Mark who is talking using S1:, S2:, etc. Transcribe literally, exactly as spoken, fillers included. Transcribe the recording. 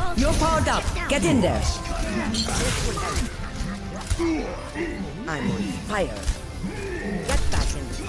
S1: You're powered up. Get in there. I'm on fire. Get back in.